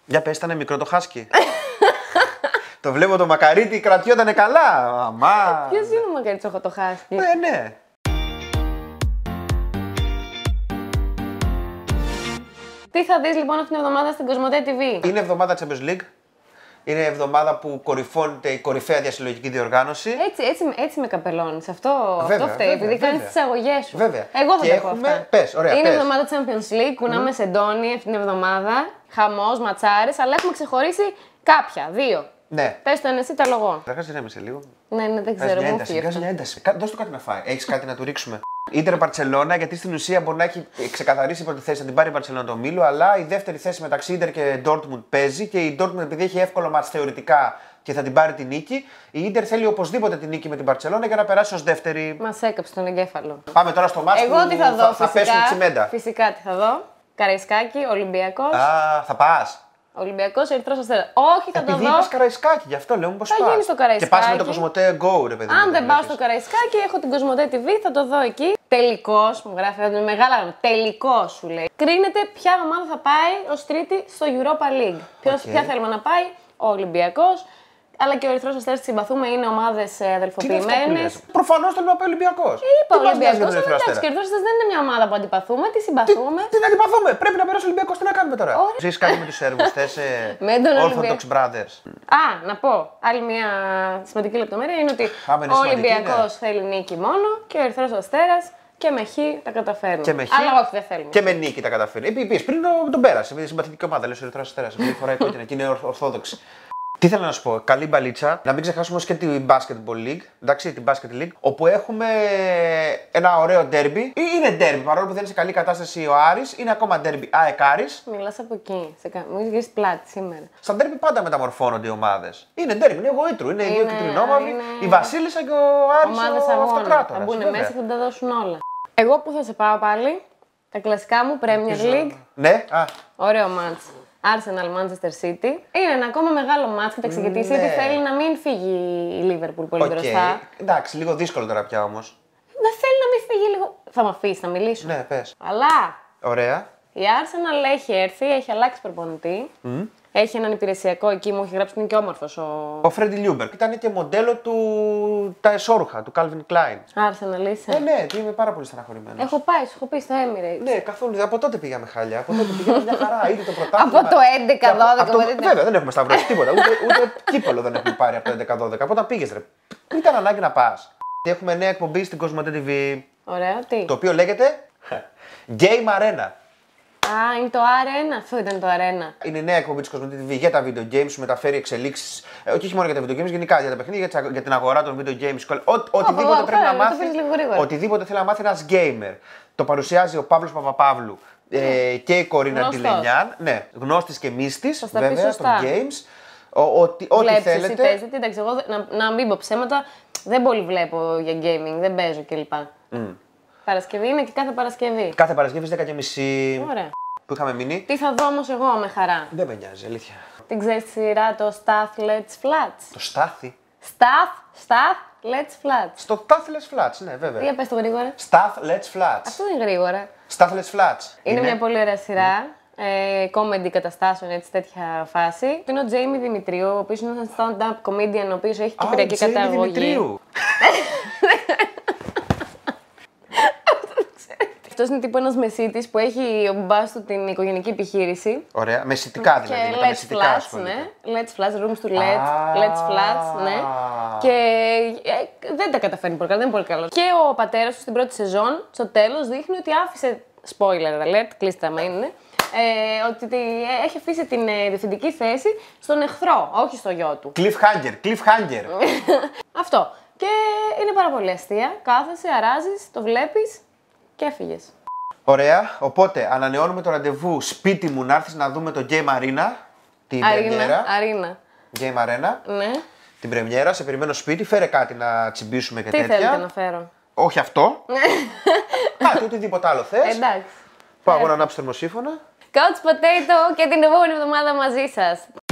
Για πες, ήταν μικρό το χάσκι. Το βλέπω το μακαρίτι κρατιότανε καλά. Αμά. Ποιος είναι ο Μακαρίτης ο χάσκι? Ναι. Τι θα δεις λοιπόν αυτήν την εβδομάδα στην Κοσμοτέ TV? Είναι εβδομάδα Champions League. Είναι εβδομάδα που κορυφώνεται η κορυφαία διασυλλογική διοργάνωση. Έτσι με καπελώνεις. Αυτό Βέβαια, φταίει, επειδή κάνεις τις αγωγές σου. Βέβαια. Εγώ θα και τα πω αυτά. Πες, ωραία, είναι πες. εβδομάδα Champions League, κουνάμε σεντόνι αυτήν την εβδομάδα. Χαμός, ματσάρες, αλλά έχουμε ξεχωρίσει κάποια, δύο. Ναι. Πες το ένα εσύ, τα λογώ. Καταρχάς ηρέμησε λίγο. Ναι, δεν ξέρω. Μου φύγει. Βγάζει μια ένταση. Δώσ' του κάτι να φάει. Έχεις κάτι να του ρίξουμε? Ίντερ Μπαρτσελώνα, γιατί στην ουσία μπορεί να έχει ξεκαθαρίσει η πρώτη θέση, να την πάρει η Μπαρτσελώνα το Μήλο, αλλά η δεύτερη θέση μεταξύ Ίντερ και Ντόρτμουντ παίζει και η Ντόρτμουντ, επειδή έχει εύκολο μάτς θεωρητικά και θα την πάρει την νίκη, η Ίντερ θέλει οπωσδήποτε την νίκη με την Μπαρτσελώνα για να περάσει ως δεύτερη. Μας έκαψε τον εγκέφαλο. Πάμε τώρα στο μάτς Εγώ που τι θα δω, θα πέσουν τσιμέντα. Φυσικά τι θα δω. Καραϊσκάκη, Ολυμπιακός. Α, θα πας. Ολυμπιακός, Ερυθρός Αστέρας. Όχι, θα το Επειδή δω. είπες Καραϊσκάκη, γι' αυτό λέω πως Θα πας. γίνει στο Καραϊσκάκη. Και πας με το Κοσμοτέ Go, ρε παιδί. Αν δεν πάω στο Καραϊσκάκη, έχω την Κοσμοτέ TV, θα το δω εκεί. Τελικός, μου γράφει με μεγάλα γράμματα. Τελικός σου λέει. Κρίνεται ποια ομάδα θα πάει ως τρίτη στο Europa League. Ποια θέλουμε να πάει, ο Ολυμπιακός. Αλλά και ο Ερυθρός Αστέρας, τη συμπαθούμε, είναι ομάδες αδελφοποιημένες. Προφανώς θέλουμε να πάει Ολυμπιακός. Είπα Ολυμπιακός, αλλά εντάξει, και ο Ερυθρός Αστέρας δεν είναι μια ομάδα που αντιπαθούμε, τη συμπαθούμε. Τι να αντιπαθούμε, πρέπει να περάσει ο Ολυμπιακός, τι να κάνουμε τώρα. Ζεις κάτι με τους Σέρβους, θες Με τον Orthodox Brothers. Α, να πω, άλλη μια σημαντική λεπτομέρεια είναι ότι είναι ο σημαντική, Ολυμπιακός ναι. θέλει νίκη μόνο και ο Ερυθρός Αστέρας και με χ τα καταφέρνει. Και με χ. Αλλά όχι, δεν θέλουμε. Και με νίκη τα καταφέρει. Επίσης πριν τον πέρασε, επειδή συμπαθητική ομάδα, λες ο Ερυθρός Αστέρας, επειδή φοράει κόκκινα και είναι ορθόδοξη. Τι θέλω να σου πω, καλή μπαλίτσα. Να μην ξεχάσουμε όμως και την Basketball League, εντάξει, την Basket League, όπου έχουμε ένα ωραίο derby. Είναι derby, παρόλο που δεν είναι σε καλή κατάσταση ο Άρης, είναι ακόμα derby ΑΕΚ Άρης. Μιλάς από εκεί, μου έχεις γυρίσει πλάτη σήμερα. Στα derby πάντα μεταμορφώνονται οι ομάδες. Είναι derby, είναι εγωίτρου, είναι οι δύο κυτρινόμαυροι, η Βασίλισσα και ο Άρης ο Αυτοκράτορας. Θα μπουν μέσα και θα τα δώσουν όλα. Εγώ που θα σε πάω πάλι, τα κλασικά μου Premier League. Ναι, ωραίο μάτς. Arsenal Manchester City. Είναι ένα ακόμα μεγάλο μάτς, κοιτάξτε, γιατί η City θέλει να μην φύγει η Liverpool πολύ μπροστά. Εντάξει, λίγο δύσκολο τώρα πια όμως. Δεν θέλει να μην φύγει λίγο. Θα με αφήσει να μιλήσω. Ναι, πες. Αλλά Ωραία. η Arsenal έχει έρθει, έχει αλλάξει προπονητή. Έχει έναν υπηρεσιακό εκεί, μου έχει γράψει ότι είναι και όμορφος ο Φρέντι Λιούμπερ. Ήταν και μοντέλο του τα εσώρουχα, του Calvin Klein. Arsenal είσαι. Ναι, είμαι πάρα πολύ στεναχωρημένος. Έχω πάει, σου έχω πει στο Emirates. Ναι, καθόλου. Από τότε πήγαμε χάλια. Από τότε πήγαμε μια χαρά. Ήδη το πρωτάθλημα. Από το 11-12. Βέβαια, δεν έχουμε σταυρώσει τίποτα. Ούτε κύπελο δεν έχουμε πάρει από το 11-12. Από όταν πήγες, ρε. Ήταν ανάγκη να πας. Έχουμε νέα εκπομπή στην Κοσμοτέ TV. Ωραία, τι. Το οποίο λέγεται Game Arena. Α, είναι το Arena. Αυτό ήταν το Arena. Είναι νέα εκπομπή της Κοσμοτέ TV για τα video games, σου μεταφέρει εξελίξεις. Όχι μόνο για τα video games, γενικά για τα παιχνίδια, για την αγορά των video games. Οτιδήποτε πρέπει να μάθει. Οτιδήποτε θέλει να μάθει ένας gamer. Το παρουσιάζει ο Παύλος Παπαπαύλου και η Κορίνα Ντιλενιάν. Ναι, γνώστης και μύστης βέβαια των games. Ό,τι θέλετε. Παίζετε. Εντάξει, εγώ να μην πω ψέματα, δεν πολύ βλέπω για gaming, δεν παίζω κλπ. Παρασκευή είναι και κάθε Παρασκευή. Κάθε Παρασκευή 10:30. Ωραία. Που είχαμε μείνει. Τι θα δω όμως εγώ με χαρά. Δεν με νοιάζει, αλήθεια. Την ξέρεις τη σειρά το Stath Let's Flats. Το Στάθι. Stath Let's Flats. Στο Stath Let's Flats, ναι, βέβαια. Τι πες το γρήγορα. Stath Let's Flats. Αυτό είναι γρήγορα. Stath Let's Flats. Είναι μια πολύ ωραία σειρά. Comedy καταστάσεων, έτσι, τέτοια φάση. Είναι ο Τζέιμι Δημητρίου, ο οποίος είναι ένας stand-up comedian, ο οποίος έχει κυπριακή καταγωγή. Δημητρίου. Αυτός είναι τύπου ένας μεσίτης που έχει ο μπαμπάς του την οικογενειακή επιχείρηση. Ωραία, μεσητικά δηλαδή. Και με τα let's μεσητικά flats, ασχολείται. ναι. Let's flats, rooms to let's flats, ναι. Και δεν τα καταφέρνει πολύ καλά, δεν είναι πολύ καλό. Και ο πατέρας του στην πρώτη σεζόν, στο τέλος, δείχνει ότι άφησε, spoiler alert, κλείστε άμα είναι, ότι έχει αφήσει την διευθυντική θέση στον εχθρό, όχι στο γιο του. Cliffhanger. Αυτό. Και είναι πάρα πολύ αστεία. Κάθεσαι, αράζεις, το βλέπεις και έφυγες. Ωραία, οπότε ανανεώνουμε το ραντεβού σπίτι μου να έρθεις να δούμε το Game Arena. Την πρεμιέρα. Game Arena. Ναι. Την πρεμιέρα, σε περιμένω σπίτι, φέρε κάτι να τσιμπήσουμε και τέτοια. Τι θέλετε να φέρω. Όχι αυτό. Κάτι, οτιδήποτε άλλο θες. Εντάξει. Πάω εγώ να ανάψω θερμοσύφωνα. Couch Potato και την επόμενη εβδομάδα μαζί σας.